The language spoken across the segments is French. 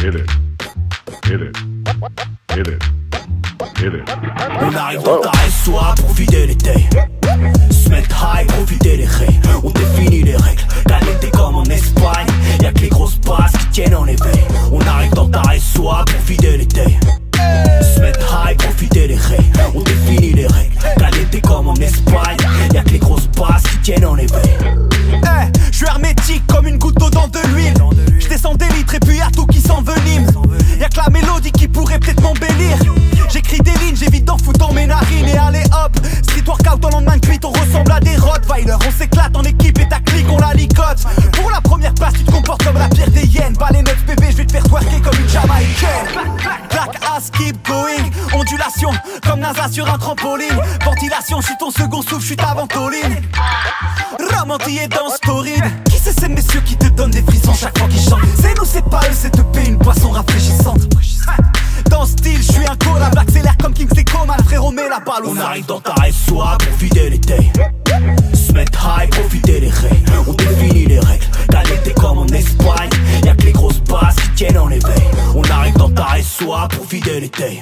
Hit it. Hit it. Hit it. Hit it. On arrive dans ta SOA pour vider les tailles. Se mettre high, profiter des rays. On définit les règles, caliente comme en Espagne. Y'a que les grosses basses qui tiennent en éveil. On arrive dans ta SOA pour vider les tailles. Se mettre high, profiter des rays. On définit les règles, caliente comme en Espagne. Y'a que les grosses basses qui tiennent en éveil. Je suis hermétique comme une goutte d'eau dans de l'huile. Je descends des litres et puis y'a tout qui s'envenime. Y'a que la mélodie qui pourrait peut-être m'embellir. J'écris des lignes, j'évite d'en foutre dans mes narines. Et allez hop, street workout en lendemain de cuite. On ressemble à des rottweilers. On s'éclate en équipe et ta clique on la licote. Pour la première place tu te comportes comme la pire des hyènes. Bas les notes bébé, je vais te faire twerker comme une jamaïcaine. Black ass keep going. Ondulation comme NASA sur un trampoline. Ventilation, je suis ton second souffle, je suis ta ventoline. Romantillé dans Storine. Qui c'est ces messieurs qui te donnent des frissons chaque fois qu'ils chantent? C'est nous, c'est pas eux, c'est te payer une boisson rafraîchissante. Dans style, je suis un collab, accélère comme Kingsley Coman, frérot, mets la balle. On arrive dans ta SOA pour vider les tailles. Se mettre high, profiter des rays. On définit les règles, caliente comme en Espagne. Y'a que les grosses basses qui tiennent en éveil. On arrive dans ta SOA pour vider les tailles.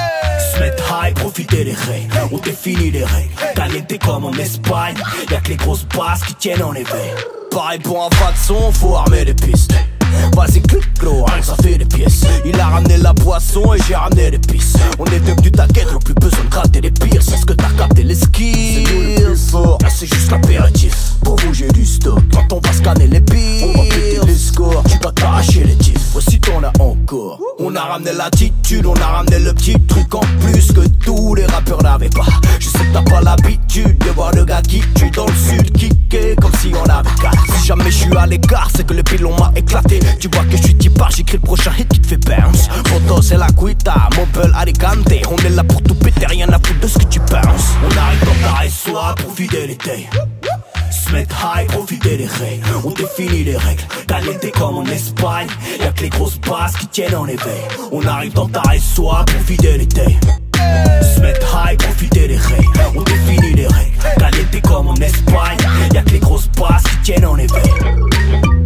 Se mettre high, profiter des rays. On définit les règles, caliente comme en Espagne. Y'a que les grosses basses qui tiennent en éveil. Pareil pour un pas de son, faut armer les pistes. Vas-y clic gros, rien que ça fait des pièces. Il a ramené la boisson et j'ai ramené les pistes. On est devenu taquette, donc plus besoin de gratter les pires. C'est ce que t'as capté les skills. Là c'est juste l'apéritif. Pour vous j'ai du stock. Quand on va scanner les pires, on va péter les scores. Tu vas t'arracher les tifs, voici t'en as encore. On a ramené l'attitude, on a ramené le petit truc en plus que tous les rappeurs n'avaient pas. Je sais que t'as pas l'habitude de voir le gars qui tue dans le sud kicker comme si on avait qu'à. Si jamais je suis à l'écart, c'est que le pilon m'a éclaté. Tu vois que je suis typard, j'écris le prochain hit qui te fait bounce. Photo c'est la cuita, mobile Alicante. On est là pour tout péter, rien à foutre de ce que tu penses. On arrive dans ta SOA pour vider les tailles. Se mettre high, profiter des rays. On définit les règles, caliente comme en Espagne. Y'a que les grosses basses qui tiennent en éveil. On arrive dans ta SOA pour vider les tailles. Se mettre high, profiter des rays. On définit les règles, caliente comme en Espagne. Y'a que les grosses basses qui tiennent en éveil.